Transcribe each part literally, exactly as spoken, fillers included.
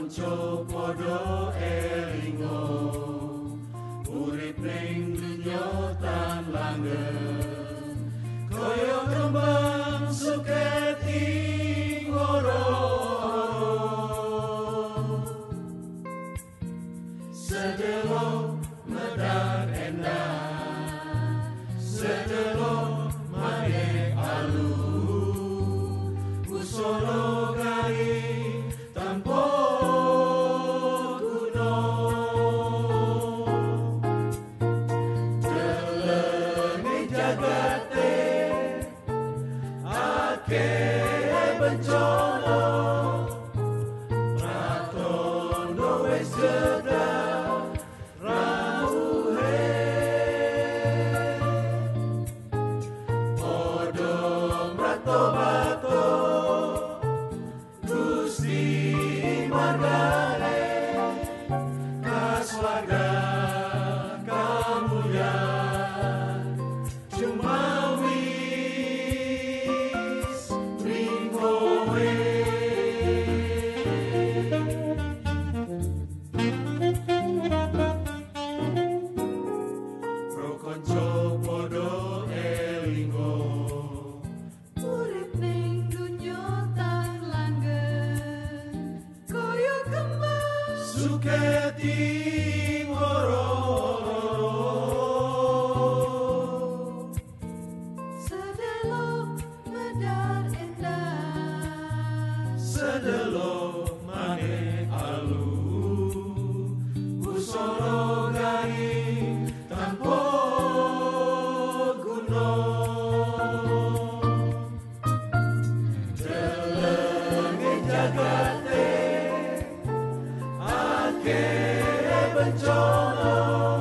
kanca padha elingo urip ning dunya tan langgeng kaya kembang suketi ngoro sedelo medar endah sedelo manik alu usoro gai tanpa guna delenge jagate akeh bencana ratondo wis jedah rawuhe padha mrato-mrato Gusti margane kaswarga kamulyan cuma wis ringowe pro kanca padha elingo urip ning dunya tan langgeng kaya kembang suketi ngoro sedelo medar endah sedelo manik alu usoro gai tanpa guna delenge jagate akeh bencana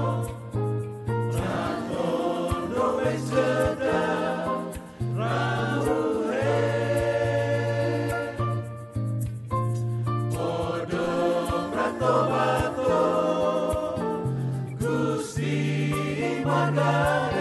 ratondo wis jedah rawuhe padha mrato-mrato Gusti margane